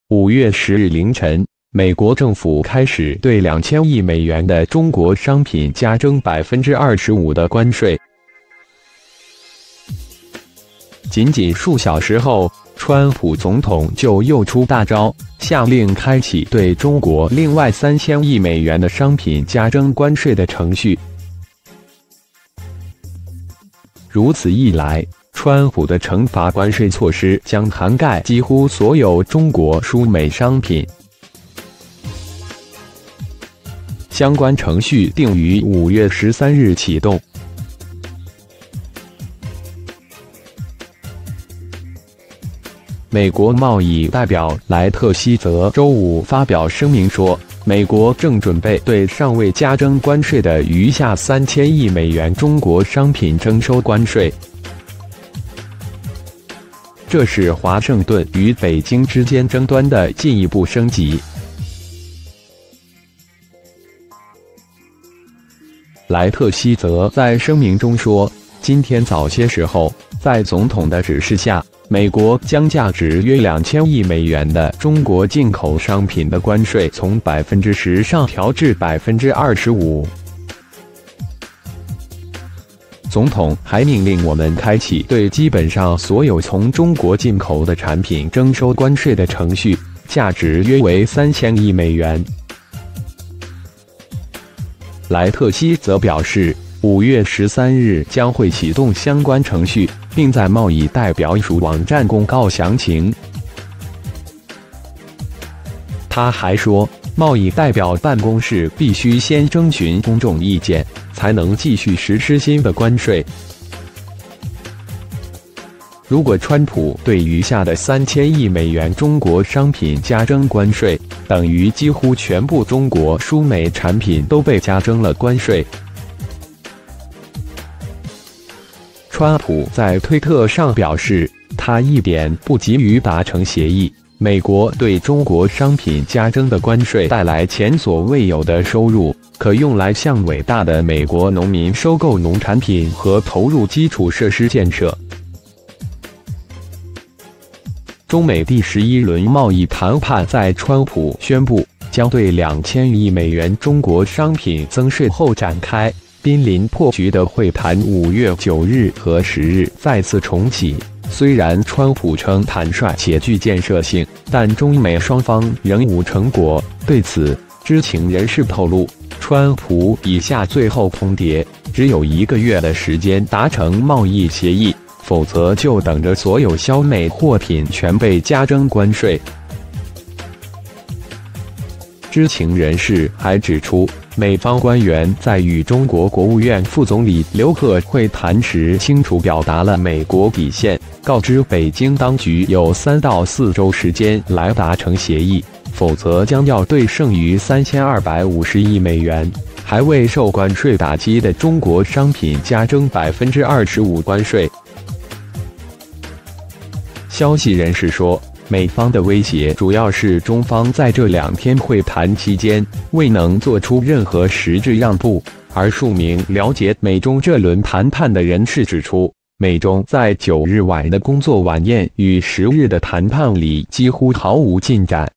5月10日凌晨，美国政府开始对2000亿美元的中国商品加征25%的关税。仅数小时后，川普总统就又出大招，下令开启对中国另外3000亿美元的商品加征关税的程序。如此一来，川普的惩罚关税措施将涵盖几乎所有中国输美商品。相关程序定于5月13日启动。美国贸易代表莱特希泽周五发表声明说，美国正准备对尚未加征关税的余下3000亿美元中国商品征收关税。这是华盛顿与北京之间争端的进一步升级。莱特希泽在声明中说，今天早些时候，在总统的指示下，美国将价值约2000亿美元的中国进口商品的关税从10%上调至25%。总统还命令我们开启对基本上所有从中国进口的产品征收关税的程序，价值约为3000亿美元。莱特希则表示，5月13日将会启动相关程序，并在贸易代表署网站公告详情。他还说，贸易代表办公室必须先征询公众意见，才能继续实施新的关税。如果川普对余下的3000亿美元中国商品加征关税，等于几乎全部中国输美产品都被加征了关税。川普在推特上表示，他一点不急于达成协议。美国对中国商品加征的关税带来前所未有的收入，可用来向伟大的美国农民收购农产品和投入基础设施建设。中美第11轮贸易谈判在川普宣布将对2000亿美元中国商品增税后展开，濒临破局的会谈5月9日和10日再次重启。虽然川普称坦率且具建设性，但中美双方仍无成果。对此，知情人士透露，川普已下最后通牒，只有1个月的时间达成贸易协议，否则就等着所有销美货品全被加征关税。知情人士还指出，美方官员在与中国国务院副总理刘鹤会谈时，清楚表达了美国底线，告知北京当局有3到4周时间来达成协议，否则将要对剩余3250亿美元还未受关税打击的中国商品加征25%关税。消息人士说，美方的威胁主要是中方在这2天会谈期间未能做出任何实质让步，而数名了解美中这轮谈判的人士指出，美中在9日晚的工作晚宴与10日的谈判里几乎毫无进展。